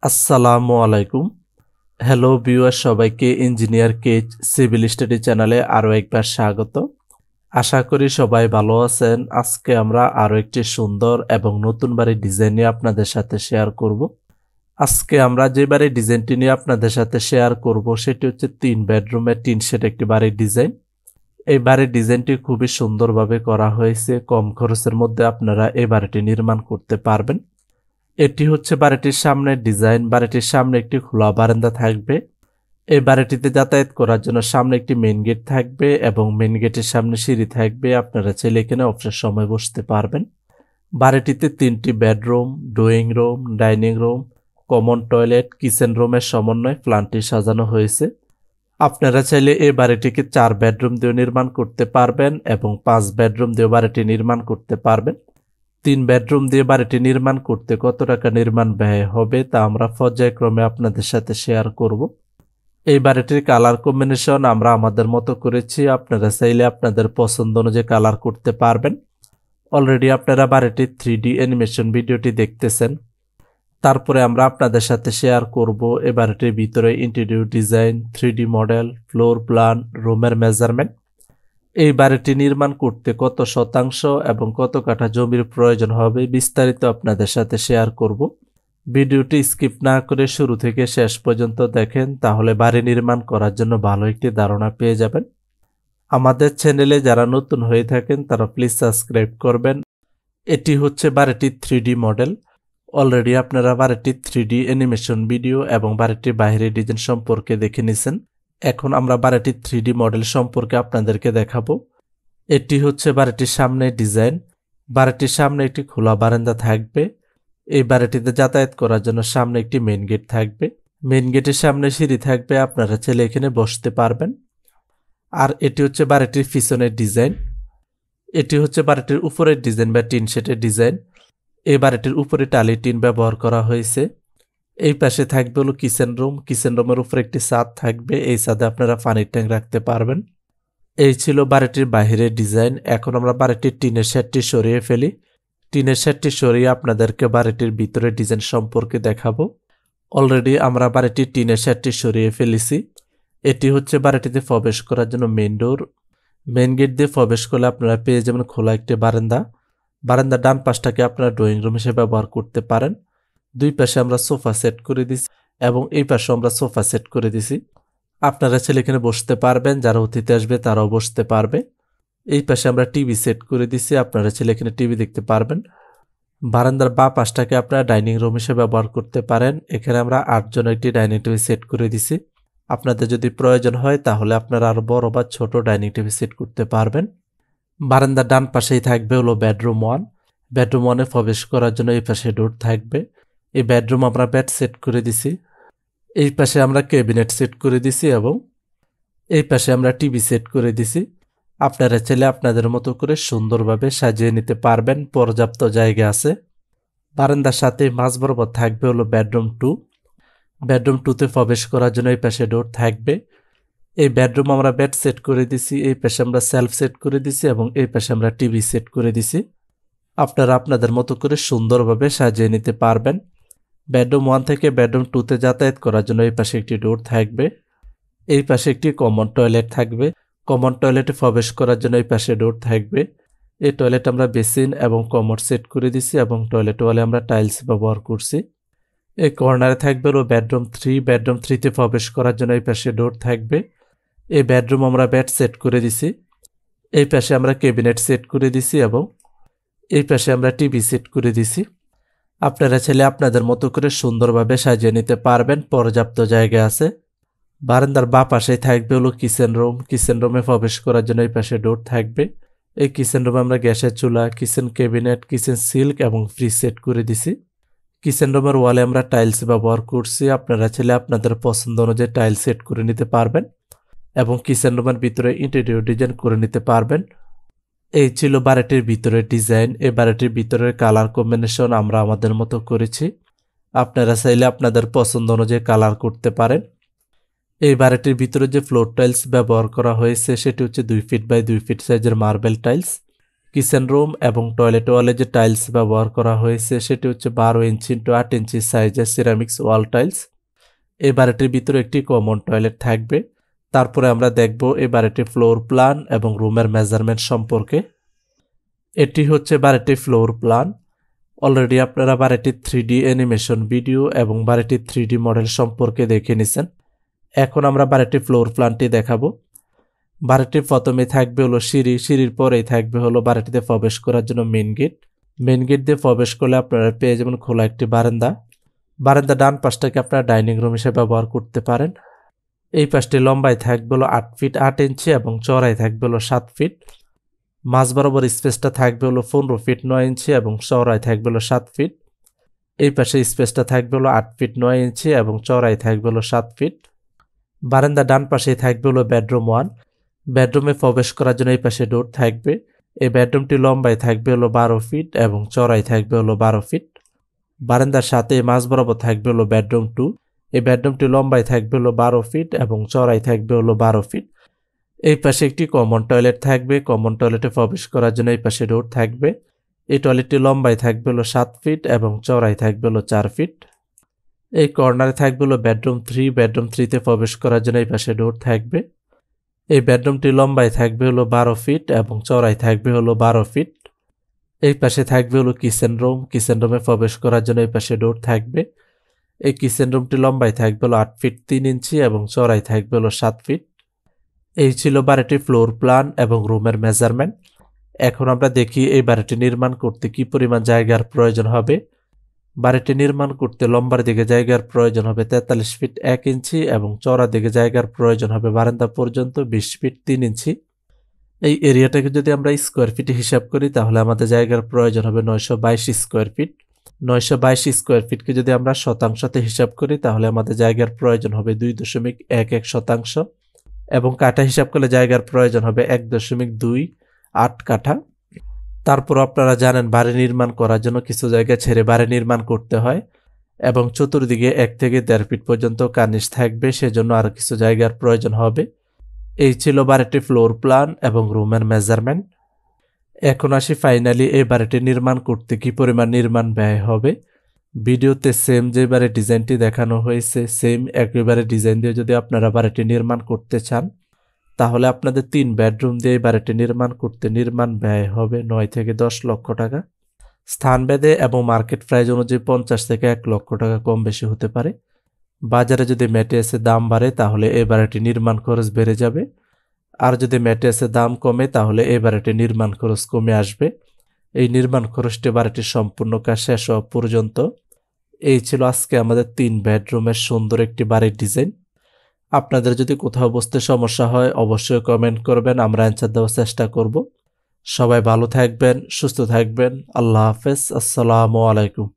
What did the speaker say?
আসসালামু আলাইকুম। Hello viewer, সবাইকে ইঞ্জিনিয়ার কেজ সিভিল স্টাডি চ্যানেলে আরও একবার স্বাগত। আশা করি সবাই ভালো আছেন। আজকে আমরা আরও একটি সুন্দর এবং নতুন বাড়ির ডিজাইন নিয়ে আপনাদের সাথে শেয়ার করব। আজকে আমরা যে বাড়ির ডিজাইনটি নিয়ে আপনাদের সাথে শেয়ার করব সেটি হচ্ছে 3 বেডরুমের টিন শেড একটি বাড়ির ডিজাইন। এই বাড়ির ডিজাইনটি খুবই সুন্দরভাবে করা হয়েছে। কম খরচের মধ্যে আপনারা এই বাড়িটি নির্মাণ করতে পারবেন। এটি হচ্ছে বাড়িটির সামনের ডিজাইন। বাড়িটির সামনে একটি খোলা বারান্দা থাকবে। এই বাড়িটিতে যাতায়াত করার জন্য সামনে একটি মেইন গেট থাকবে এবং মেইন গেটের সামনে সিঁড়ি থাকবে। আপনারা চাইলে এখানে অবসর সময় বসতে পারবেন। বাড়িটিতে 3টি bedroom, drawing room, dining room, common toilet, kitchen রুমের সমন্বয়ে প্ল্যানটি সাজানো হয়েছে। আপনারা চাইলে এই বাড়িটিকে 4 বেডরুম দিয়ে নির্মাণ করতে পারবেন এবং 5 বেডরুম দিয়ে বাড়িটি নির্মাণ করতে পারবেন। 3 বেডরুম দিয়ে বাড়িটি নির্মাণ করতে কত টাকা নির্মাণ ব্যয় হবে তা আমরা পর্যায়ক্রমে আপনাদের সাথে শেয়ার করব। এই বাড়িটির কালার কম্বিনেশন আমরা আমাদের মতো করেছি। আপনারা চাইলে আপনাদের পছন্দ অনুযায়ী কালার করতে পারবেন। অলরেডি আপনারা বাড়িটির 3D অ্যানিমেশন ভিডিওটি দেখতেছেন। তারপরে আমরা আপনাদের সাথে শেয়ার করব এই বাড়িটির ভিতরে interior design, 3D model, floor plan, রুমের মেজারমেন্ট। এই বাড়িটি নির্মাণ করতে কত শতাংশ এবং কত কাঠা জমির প্রয়োজন হবে বিস্তারিত আপনাদের সাথে শেয়ার করব। ভিডিওটি স্কিপ না করে শুরু থেকে শেষ পর্যন্ত দেখেন, তাহলে বাড়ি নির্মাণ করার জন্য ভালো একটি ধারণা পেয়ে যাবেন। আমাদের চ্যানেলে যারা নতুন হয়ে থাকেন তারা প্লিজ সাবস্ক্রাইব করবেন। এটি হচ্ছে বাড়িটির 3D মডেল। অলরেডি আপনারা বাড়িটির 3D অ্যানিমেশন ভিডিও এবং বাড়িটির বাইরের ডিজাইন সম্পর্কে দেখে নিয়েছেন। এখন আমরা বাড়িটির 3D মডেল সম্পর্কে আপনাদেরকে দেখাবো। এটি হচ্ছে বাড়িটির সামনে ডিজাইন। বাড়িটির সামনে একটি খোলা বারান্দা থাকবে। এই বাড়িটিতে যাতায়াত করার জন্য সামনে একটি মেইন গেট থাকবে। মেইন গেটের সামনে সিঁড়ি থাকবে। আপনারা চাইলে এখানে বসতে পারবেন। আর এটি হচ্ছে বাড়িটির পিছনের ডিজাইন। এটি হচ্ছে বাড়িটির উপরের ডিজাইন বা টিন শেডের ডিজাইন। এই বাড়িটির উপরে টালি টিন ব্যবহার করা হয়েছে। এই পাশে থাকবে হলো কিচেন রুম। কিচেন রুমের উপরে একটি ছাদ থাকবে। এই ছাদে আপনারা পানির ট্যাঙ্ক রাখতে পারবেন। এই ছিল বাড়িটির বাহিরের ডিজাইন। এখন আমরা বাড়িটির টিনের শেডটি সরিয়ে ফেলি। টিনের শেডটি সরিয়ে আপনাদেরকে বাড়িটির ভিতরের ডিজাইন সম্পর্কে দেখাবো। অলরেডি আমরা বাড়িটির টিনের শেডটি সরিয়ে ফেলেছি। এটি হচ্ছে বাড়িটিতে প্রবেশ করার জন্য মেইন ডোর। মেইন গেট দিয়ে প্রবেশ করলে আপনারা পেয়ে যাবেন খোলা একটি বারান্দা। বারান্দার ডান পাশটাকে আপনারা ড্রয়িং রুম হিসেবে ব্যবহার করতে পারেন। দুই পাশে আমরা সোফা সেট করে দিছি এবং এই পাশে আমরা সোফা সেট করে দিছি। আপনারা ছেলে এখানে বসতে পারবেন। যারা অতিথি আসবে তারাও বসতে পারবে। এই পাশে আমরা টিভি সেট করে দিছি। আপনারা ছেলে এখানে টিভি দেখতে পারবেন। বারান্দার বাঁ পাশটাকে আপনারা ডাইনিং রুম হিসেবে ব্যবহার করতে পারেন। এখানে আমরা 8 জন একটি ডাইনিং টেবিল সেট করে দিছি। আপনাদের যদি প্রয়োজন হয় তাহলে আপনারা আরো বড় বা ছোট ডাইনিং টেবিল সেট করতে পারবেন। বারান্দার ডান পাশেই থাকবে হলো বেডরুম 1। বেডরুম 1-এ প্রবেশ করার জন্য এই পাশে ডোর থাকবে। এই বেডরুম আমরা বেড সেট করে দিছি। এই পাশে আমরা ক্যাবিনেট সেট করে দিছি এবং এই পাশে আমরা টিভি সেট করে দিছি। আপনারা চাইলে আপনাদের মতো করে সুন্দরভাবে সাজিয়ে নিতে পারবেন। পর্যাপ্ত জায়গা আছে। বারান্দার সাথে মাঝ বরাবর থাকবে হলো বেডরুম 2। বেডরুম 2-তে প্রবেশ করার জন্য এই পাশে ডোর থাকবে। এই বেডরুম আমরা বেড সেট করে দিছি। এই পাশে আমরা সেলফ সেট করে দিছি এবং এই পাশে আমরা টিভি সেট করে দিছি। আপনারা আপনাদের মতো করে সুন্দরভাবে সাজিয়ে নিতে পারবেন। বেডরুম 1 থেকে বেডরুম 2-তে যাতায়াত করার জন্য এই পাশে একটি ডোর থাকবে। এই পাশে একটি কমন টয়লেট থাকবে। কমন টয়লেটে প্রবেশ করার জন্য এই পাশে ডোর থাকবে। এই টয়লেট আমরা বেসিন এবং কমোড সেট করে দিছি এবং টয়লেট ওয়ালে আমরা টাইলস ব্যবহার করছি। এই কর্নারে থাকবে হলো বেডরুম 3। বেডরুম 3-তে প্রবেশ করার জন্য এই পাশে ডোর থাকবে। এই বেডরুম আমরা বেড সেট করে দিছি। এই পাশে আমরা ক্যাবিনেট সেট করে দিছি এবং এই পাশে আমরা টিভি সেট করে দিছি। আপনারা চাইলে আপনাদের মতো করে সুন্দরভাবে সাজিয়ে নিতে পারবেন। পর্যাপ্ত জায়গা আছে। বারান্দার বাঁ পাশেই থাকবে হলো কিচেন রুম। কিচেন রুমে প্রবেশ করার জন্য এই পাশে ডোর থাকবে। এই কিচেন রুমে আমরা গ্যাসের চুলা, কিচেন ক্যাবিনেট, কিচেন সিল্ক এবং ফ্রিজ সেট করে দিছি। কিচেন রুমের ওয়ালে আমরা টাইলস ব্যবহার করছি। আপনারা চাইলে আপনাদের পছন্দ অনুযায়ী টাইলস সেট করে নিতে পারবেন এবং কিচেন রুমের ভিতরে ইন্টেরিয়র ডিজাইন করে নিতে পারবেন। এই ছিল বাড়িটির ভিতরের ডিজাইন। এই বাড়িটির ভিতরের কালার কম্বিনেশন আমরা আমাদের মতো করেছি। আপনারা চাইলে আপনাদের পছন্দ অনুযায়ী কালার করতে পারেন। এই বাড়িটির ভিতরে যে ফ্লোর টাইলস ব্যবহার করা হয়েছে সেটি হচ্ছে 2 ফিট বাই 2 ফিট সাইজের মার্বেল টাইলস। কিচেন রুম এবং টয়লেট ওয়ালে যে টাইলস ব্যবহার করা হয়েছে সেটি হচ্ছে 12 ইঞ্চি ইন্টু 8 ইঞ্চি সাইজের সিরামিক্স ওয়াল টাইলস। এই বাড়িটির ভিতরে একটি কমন টয়লেট থাকবে। তারপরে আমরা দেখব এই বাড়িটির ফ্লোর প্ল্যান এবং রুমের মেজারমেন্ট সম্পর্কে। এটি হচ্ছে বাড়িটির ফ্লোর প্ল্যান। অলরেডি আপনারা বাড়িটির 3D অ্যানিমেশন ভিডিও এবং বাড়িটির 3D মডেল সম্পর্কে দেখে নিছেন। এখন আমরা বাড়িটির ফ্লোর প্ল্যানটি দেখাবো। বাড়িটির প্রথমে থাকবে হলো সিঁড়ির পরেই থাকবে হলো বাড়িটিতে প্রবেশ করার জন্য মেইন গেট দিয়ে প্রবেশ করলে আপনারা পেয়ে যাবেন খোলা একটি বারান্দা ডান পাশটাকে আপনারা ডাইনিং রুম হিসেবে ব্যবহার করতে পারেন। এই পাশটি লম্বায় থাকবে হলো 8 ফিট 8 ইঞ্চি এবং চওড়ায় থাকবে হলো 7 ফিট। মাঝ বরাবর স্পেসটা থাকবে হলো 15 ফিট 9 ইঞ্চি এবং চওড়ায় থাকবে হলো 7 ফিট। এই পাশে স্পেসটা থাকবে হলো 8 ফিট 9 ইঞ্চি এবং চওড়ায় থাকবে হলো 7 ফিট। বারান্দা ডান পাশেই থাকবে হলো বেডরুম 1। বেডরুমে প্রবেশ করার জন্য এই পাশে ডোর থাকবে। এই বেডরুমটি লম্বায় থাকবে হলো 12 ফিট এবং চওড়ায় থাকবে হলো 12 ফিট। বারান্দার সাথে মাঝ বরাবর থাকবে হলো বেডরুম 2। এই বেডরুমটি লম্বায় থাকবে হলো 12 ফিট এবং চওড়ায় থাকবে হলো 12 ফিট। এই পাশে একটি কমন টয়লেট থাকবে। কমন টয়লেটে প্রবেশ করার জন্য এই পাশে ডোর থাকবে। এই টয়লেটটি লম্বায় থাকবে হলো 7 ফিট এবং চওড়ায় থাকবে হলো 4 ফিট। এই কর্নারে থাকবে হলো বেডরুম 3। বেডরুম 3তে প্রবেশ করার জন্য এই পাশে ডোর থাকবে। এই বেডরুমটি লম্বায় থাকবে হলো 12 ফিট এবং চওড়ায় থাকবে হলো 12 ফিট। এই পাশে থাকবে হলো কিচেন রুমে প্রবেশ করার জন্য এই পাশে ডোর থাকবে। এই কিচেন রুমটি লম্বায় থাকবে হলো 8 ফিট 3 ইঞ্চি এবং চওড়ায় থাকবে হলো 7 ফিট। এই ছিল বাড়িটির ফ্লোর প্ল্যান এবং রুমের মেজারমেন্ট। এখন আমরা দেখি এই বাড়িটি নির্মাণ করতে কি পরিমাণ জায়গার প্রয়োজন হবে। বাড়িটি নির্মাণ করতে লম্বার দিকে জায়গার প্রয়োজন হবে 43 ফিট 1 ইঞ্চি এবং চওড়ার দিকে জায়গার প্রয়োজন হবে বারান্দা পর্যন্ত 20 ফিট 3 ইঞ্চি। এই এরিয়াটাকে যদি আমরা স্কোয়ার ফিটে হিসাব করি তাহলে আমাদের জায়গার প্রয়োজন হবে 922 স্কোয়ার ফিট। 922 স্কোয়ার ফিটকে যদি আমরা শতাংশতে হিসাব করি তাহলে আমাদের জায়গার প্রয়োজন হবে 2.11 শতাংশ এবং কাঠা হিসাব করলে জায়গার প্রয়োজন হবে 1.28 কাঠা। তারপর আপনারা জানেন বাড়ি নির্মাণ করার জন্য কিছু জায়গা ছেড়ে বাড়ি নির্মাণ করতে হয় এবং চতুর্দিকে 1 থেকে 1.5 ফিট পর্যন্ত কার্নিশ থাকবে, সেজন্য আরও কিছু জায়গার প্রয়োজন হবে। এই ছিল বাড়িটির ফ্লোর প্ল্যান এবং রুমের মেজারমেন্ট। এখন আসি ফাইনালি এই বাড়িটি নির্মাণ করতে কি পরিমাণ নির্মাণ ব্যয় হবে। ভিডিওতে সেম যে বাড়ির ডিজাইনটি দেখানো হয়েছে সেম একেবারে ডিজাইন দিয়ে যদি আপনারা বাড়িটি নির্মাণ করতে চান তাহলে আপনাদের 3 বেডরুম দিয়ে এই বাড়িটি নির্মাণ করতে নির্মাণ ব্যয় হবে 9 থেকে 10 লক্ষ টাকা। স্থানভেদে এবং মার্কেট প্রাইস অনুযায়ী 50 থেকে 1 লক্ষ টাকা কম বেশি হতে পারে। বাজারে যদি ম্যাটেরিয়ালসের দাম বাড়ে তাহলে এই বাড়িটি নির্মাণ খরচ বেড়ে যাবে, আর যদি ম্যাটেরিয়ালসের দাম কমে তাহলে এই বাড়িটি নির্মাণ খরচ কমে আসবে। এই নির্মাণ খরচটি বাড়িটির সম্পূর্ণ কাজ শেষ হওয়া পর্যন্ত। এই ছিল আজকে আমাদের 3 বেডরুমের সুন্দর একটি বাড়ির ডিজাইন। আপনাদের যদি কোথাও বুঝতে সমস্যা হয় অবশ্যই কমেন্ট করবেন, আমরা অ্যান্সার দেওয়ার চেষ্টা করব। সবাই ভালো থাকবেন, সুস্থ থাকবেন। আল্লাহ হাফেজ। আসসালামু আলাইকুম।